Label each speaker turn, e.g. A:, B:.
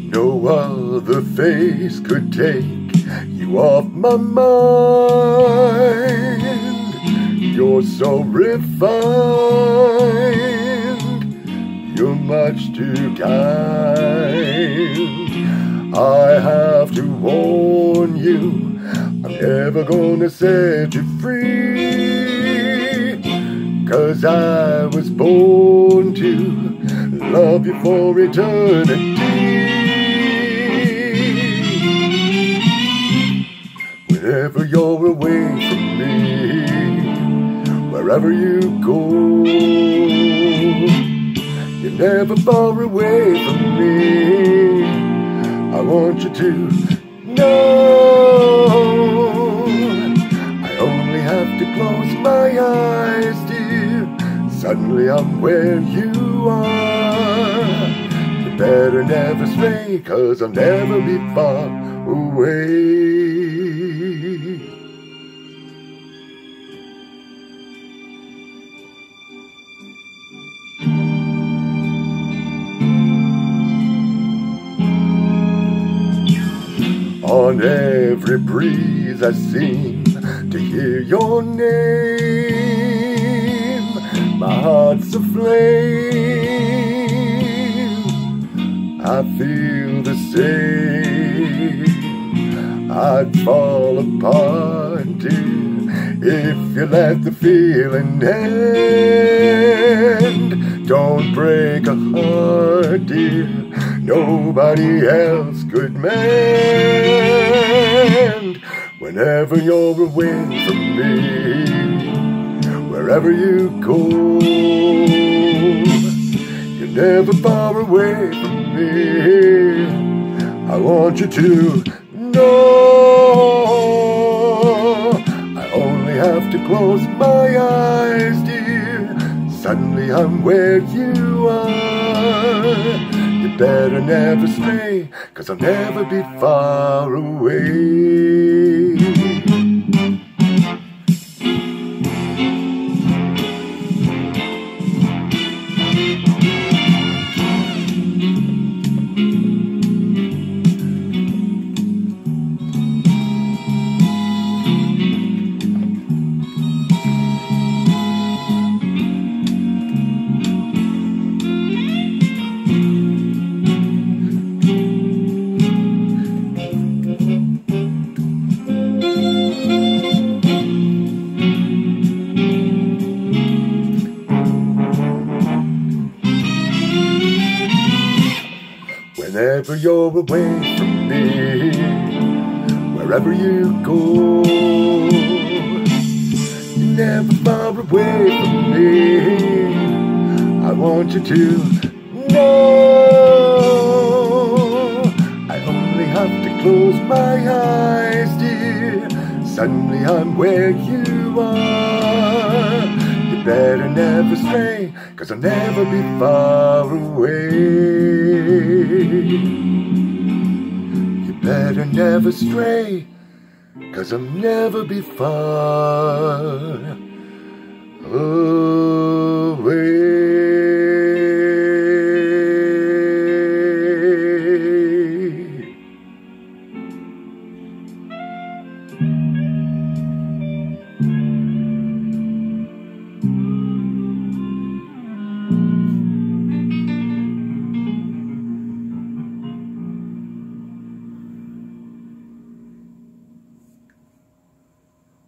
A: No other face could take you off my mind. You're so refined, you're much too kind. I have to warn you, I'm never gonna set you free, 'cause I was born to love you for eternity. Whenever you're away from me, wherever you go, you're never far away from me. I want you to know I only have to close my eyes, dear. Suddenly I'm where you are. You better never stray, 'cause I'll never be far away. On every breeze I seem to hear your name. My heart's aflame, I feel the same. I'd fall apart, dear, if you let the feeling end. Don't break a heart, dear, nobody else could mend. Whenever you're away from me, wherever you go, you're never far away from me. I want you to know I only have to close my eyes, dear. Suddenly I'm where you are. You better never stray, 'cause I'll never be far away. Whenever you're away from me, wherever you go, you're never far away from me. I want you to know I only have to close my eyes, dear. Suddenly I'm where you are. You better never stray, 'cause I'll never be far away. You better never stray, 'cause I'll never be far away.